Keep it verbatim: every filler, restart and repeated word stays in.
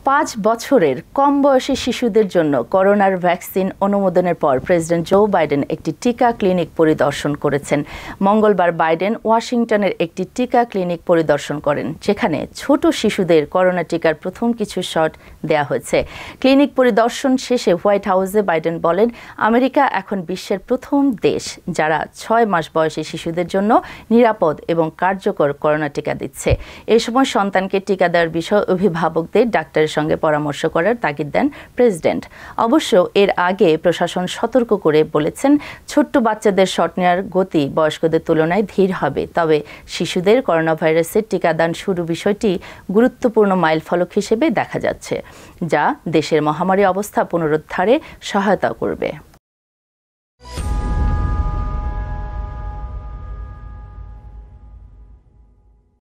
পাঁচ বছরের কম বয়সী শিশুদের জন্য করোনার ভ্যাকসিন অনুমোদনের পর প্রেসিডেন্ট জো বাইডেন একটি টিকা ক্লিনিক পরিদর্শন করেছেন। মঙ্গলবার বাইডেন ওয়াশিংটনের একটি টিকা ক্লিনিক পরিদর্শন করেন, যেখানে ছোট শিশুদের করোনা টিকার প্রথম কিছু শট দেয়া হয়েছে। ক্লিনিক পরিদর্শন শেষে হোয়াইট হাউসে বাইডেন বলেন, আমেরিকা এখন বিশ্বের প্রথম দেশ যারা ছয় মাস বয়সী শিশুদের জন্য নিরাপদ এবং কার্যকর করোনা টিকা দিচ্ছে। এ সময় সন্তানকে টিকা দেওয়ার বিষয়ে অভিভাবকদের ডাক্তারের সঙ্গে পরামর্শ করার তাগিদ দেন প্রেসিডেন্ট। অবশ্য এর আগে প্রশাসন সতর্ক করে বলেছেন, ছোট্ট বাচ্চাদের শট নেওয়ার গতি বয়স্কদের তুলনায় ধীর হবে। তবে শিশুদের করোনা ভাইরাসের টিকাদান শুরু বিষয়টি গুরুত্বপূর্ণ মাইলফলক হিসেবে দেখা যাচ্ছে, যা দেশের মহামারী অবস্থা পুনরুদ্ধারে সহায়তা করবে।